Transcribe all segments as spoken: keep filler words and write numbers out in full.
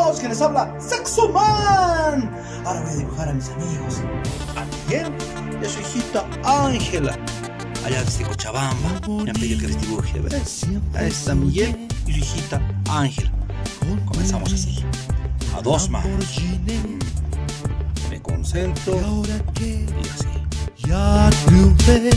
amigos, que les habla Saxoman. Ahora voy a dibujar a mis amigos, a Miguel y a su hijita Angela, allá desde Cochabamba. Me han pedido que les dibuje, ¿ves? A esta Miguel y su hijita Angela. Comenzamos así, a dos manos. Me concentro y así. Ya triunfé,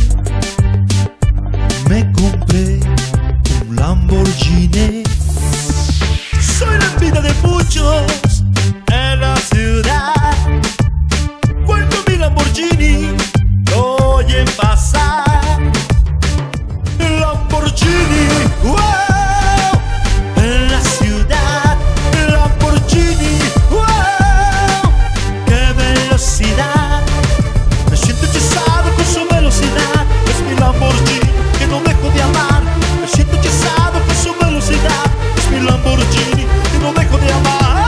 me compré un Lamborghini. Soy la envidia de muchos en la ciudad. Cuento mi Lamborghini, lo oyen pasar. Lamborghini, wow, en la ciudad. Lamborghini, wow, qué velocidad. Me siento hechizado con su velocidad. Es mi Lamborghini que no dejo de amar. Me siento hechizado con su velocidad. Es mi Lamborghini que no dejo de amar.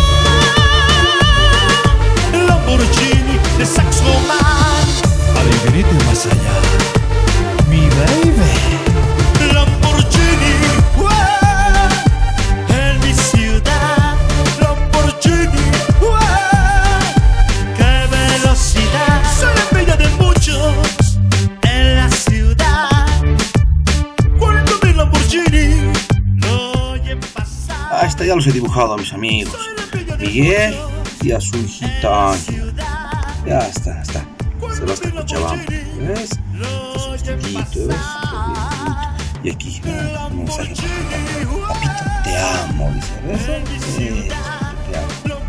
El Lamborghini de Saxoman, al infinito y más allá, mi baby. Lamborghini, wow, en mi ciudad. Lamborghini, wow, qué velocidad. Soy la envidia de muchos en la ciudad. Cuando mi Lamborghini lo oyen pasar. Ah, esta ya los he dibujado a mis amigos, Miguel y a su hijita Angela. Ya está, está. Se va hasta Cochabamba, ¿ves? Su vestidito, ¿ves? Y aquí, un mensaje. Papito, te amo, dice, ¿ves? Sí, te amo.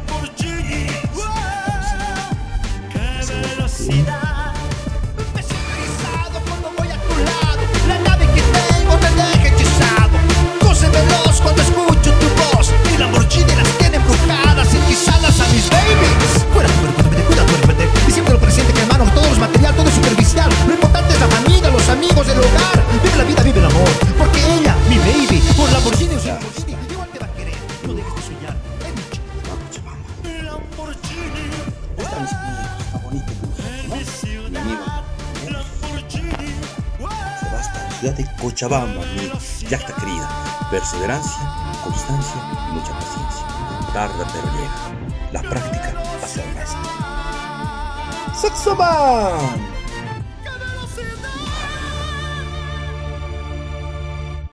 ¡Qué velocidad! Me siento hechizado cuando voy a tu lado. La nave que tengo te deja hechizado. Corre veloz cuando escucho tu voz. Mi Lamborghini las tiene embrujadas, hechizadas a mis babies. Fuera tu cuerpo, te cuida tu cuerpo. Y siempre lo presente que hermano, todo es material, todo es superficial. Lo importante es la familia, los amigos, el hogar. Vive la vida, vive el amor. Porque ella, mi baby, por Lamborghini o sin Lamborghini, igual te va a querer. No dejes de soñar. He dicho. Lamborghini. Está mis amigos, está bonito, ¿no? Mi amigo se va hasta la ciudad de Cochabamba, mi yacta querida. Perseverancia, constancia y mucha paciencia. Tarda pero llega. La práctica hace al maestro. ¡Saxoman!